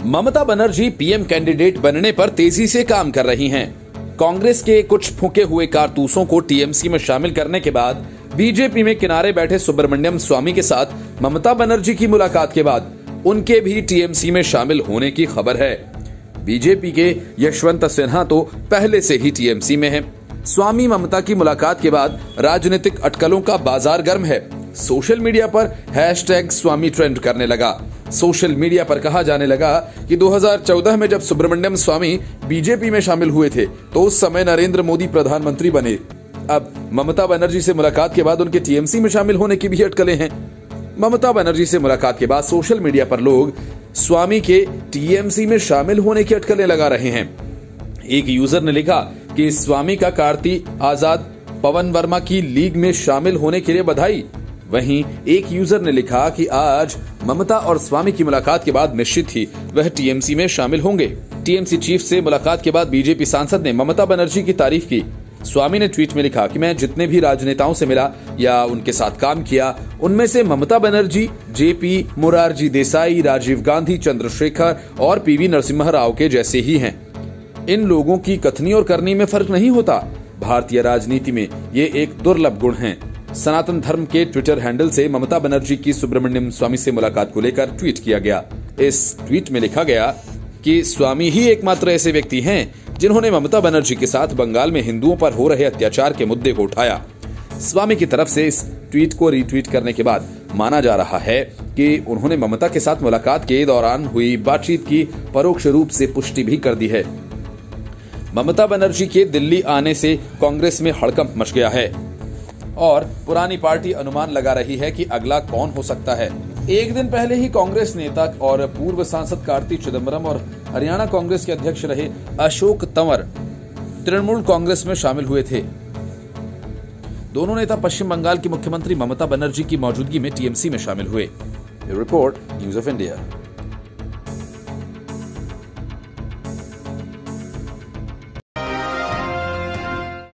Mamata Banerjee PM candidate बनने पर तेजी से काम कर रही हैं। कांग्रेस के कुछ फूके हुए कारतूसों को टीएमसी में शामिल करने के बाद बीजेपी में किनारे बैठे सुब्रमण्यम स्वामी के साथ ममता बनर्जी की मुलाकात के बाद उनके भी टीएमसी में शामिल होने की खबर है। बीजेपी के यशवंत सिन्हा तो पहले से ही टीएमसी में हैं। स्वामी ममता की मुलाकात के बाद राजनीतिक अटकलों का बाजार गर्म है। सोशल मीडिया पर हैशटैग स्वामी ट्रेंड करने लगा। सोशल मीडिया पर कहा जाने लगा कि 2014 में जब सुब्रमण्यम स्वामी बीजेपी में शामिल हुए थे तो उस समय नरेंद्र मोदी प्रधानमंत्री बने। अब ममता बनर्जी से मुलाकात के बाद उनके टीएमसी में शामिल होने की भी अटकलें हैं। ममता बनर्जी से मुलाकात के बाद सोशल मीडिया पर लोग स्वामी के टीएमसी में शामिल होने की अटकलें लगा रहे हैं। एक यूजर ने लिखा कि स्वामी का कार्ति आजाद पवन वर्मा की लीग में शामिल होने के लिए बधाई। वहीं एक यूजर ने लिखा कि आज ममता और स्वामी की मुलाकात के बाद निश्चित ही वह टीएमसी में शामिल होंगे। टीएमसी चीफ से मुलाकात के बाद बीजेपी सांसद ने ममता बनर्जी की तारीफ की। स्वामी ने ट्वीट में लिखा कि मैं जितने भी राजनेताओं से मिला या उनके साथ काम किया, उनमें से ममता बनर्जी, जेपी, मोरारजी देसाई, राजीव गांधी, चंद्रशेखर और पीवी नरसिम्हा राव के जैसे ही हैं। इन लोगों की कथनी और करनी में फर्क नहीं होता। भारतीय राजनीति में ये एक दुर्लभ गुण है। सनातन धर्म के ट्विटर हैंडल से ममता बनर्जी की सुब्रमण्यम स्वामी से मुलाकात को लेकर ट्वीट किया गया। इस ट्वीट में लिखा गया कि स्वामी ही एकमात्र ऐसे व्यक्ति हैं जिन्होंने ममता बनर्जी के साथ बंगाल में हिंदुओं पर हो रहे अत्याचार के मुद्दे को उठाया। स्वामी की तरफ से इस ट्वीट को रीट्वीट करने के बाद माना जा रहा है कि उन्होंने ममता के साथ मुलाकात के दौरान हुई बातचीत की परोक्ष रूप से पुष्टि भी कर दी है। ममता बनर्जी के दिल्ली आने से कांग्रेस में हड़कंप मच गया है और पुरानी पार्टी अनुमान लगा रही है कि अगला कौन हो सकता है। एक दिन पहले ही कांग्रेस नेता और पूर्व सांसद कार्ति चिदंबरम और हरियाणा कांग्रेस के अध्यक्ष रहे अशोक तंवर तृणमूल कांग्रेस में शामिल हुए थे। दोनों नेता पश्चिम बंगाल की मुख्यमंत्री ममता बनर्जी की मौजूदगी में टीएमसी में शामिल हुए। Report news of India.